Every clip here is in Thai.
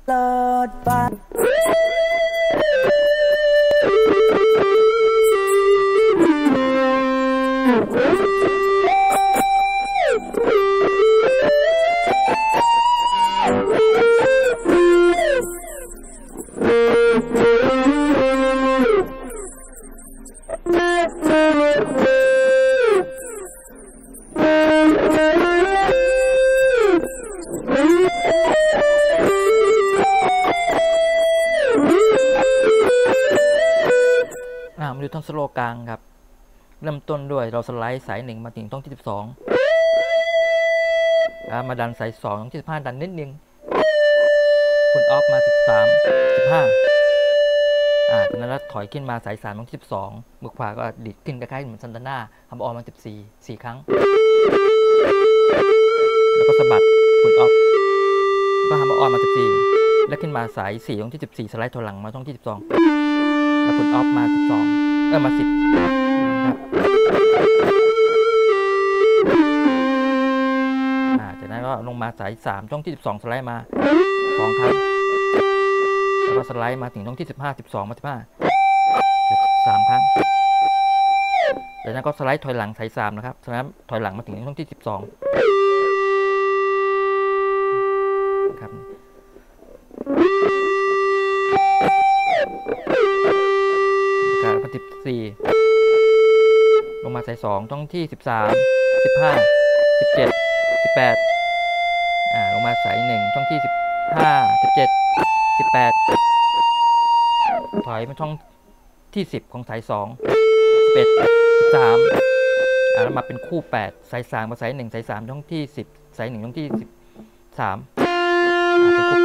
ตลอดไปมาดูท่อนสโลกลางครับเริ่มต้นด้วยเราสไลด์สาย1มาถึงท่อนที่12มาดันสาย2ท่อนที่15ดันนิดนึงพุลออฟมา13 15จากนั้นแล้วถอยขึ้นมาสาย3ท่อนที่12มือขวาก็ดิดขึ้นคล้ายๆเหมือนซันตาน่าทำออกมา14 ครั้งแล้วก็สะบัดพุลออฟก็ทำออกมา14แล้วขึ้นมาสาย4ท่อนที่14สไลด์ถอยหลังมาท่อนที่12แล้วพุลออฟมา12มา10ครับจากนั้นก็ลงมาสาย3ช่องที่12สไลด์มา2ครั้งแล้วก็สไลด์มาถึงช่องที่15 12มา3ครั้งจากนั้นก็สไลด์ถอยหลังสาย3นะครับสไลด์ถอยหลังมาถึงช่องที่12ครับ14ลงมาสาย2ช่องที่13 15 17 18ลงมาสาย1ช่องที่15 17 18ถอยมาช่องที่10ของสาย2 11 13แล้วมาเป็นคู่8สาย3มาสาย1สาย3ช่องที่10สาย1ช่องที่13เป็นคู่8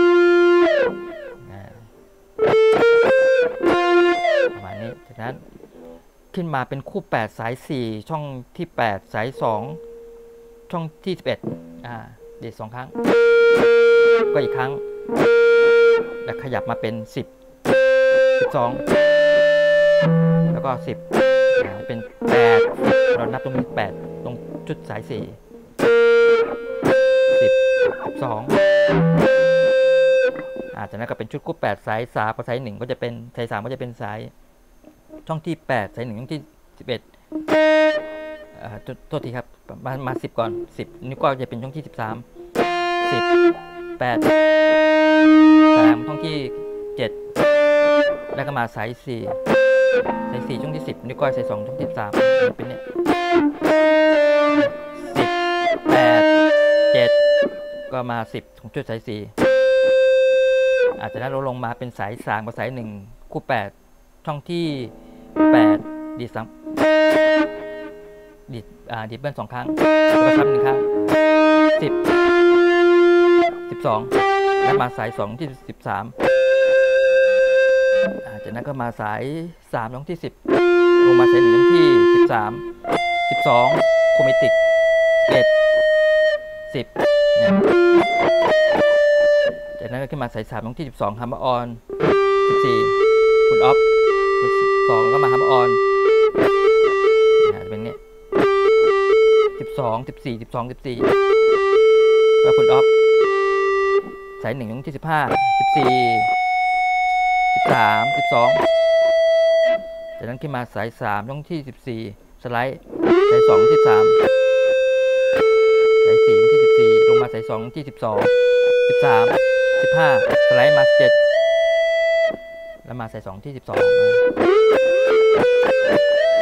ประมาณนี้จากนั้นขึ้นมาเป็นคู่8สาย4ช่องที่8สาย2ช่องที่11เดท2ครั้งก็อีกครั้งแล้วขยับมาเป็น10 12แล้วก็10เป็น8เรานับตรงนี้8ตรงจุดสาย4 10 12จากนั้นก็เป็นชุดคู่8สาย3กับสาย1ก็จะเป็นสาย3ก็จะเป็นสายช่องที่8สาย1ช่องที่11โทษทีครับมา10ก่อน10นี่ก็จะเป็นช่องที่13 10 8 3ช่องที่7แล้วก็มาสาย4ช่องที่10นี่ก็สาย2ช่องที่13เป็นเนี่ย10 8 7ก็มา10ของจุดสาย4จากนั้นเราลงมาเป็นสาย3กับสาย1คู่8ช่องที่8ดีดเบิ้ล2ครั้งแล้วก็ซ้ำ1ครั้ง10 12แล้วมาสาย2ที่13จากนั้นก็มาสาย3ช่องที่10ลงมาสาย1ช่องที่13 12โคเมติก11 10เนี่ยจากนั้นก็ขึ้นมาสาย3ช่องที่12ฮัมเมอร์ออน14พุลออฟ12ก็มาฮัมเมอร์ออนจะเป็นเนี่ย12 14 12 14ก็พุลออฟสาย1ช่องที่15 14 13 12จากนั้นขึ้นมาสาย3ช่องที่14สไลด์สาย2ที่13สาย4ช่องที่14ลงมาสาย2ที่12 13 15สไลด์มา17แล้วมาสาย2ที่12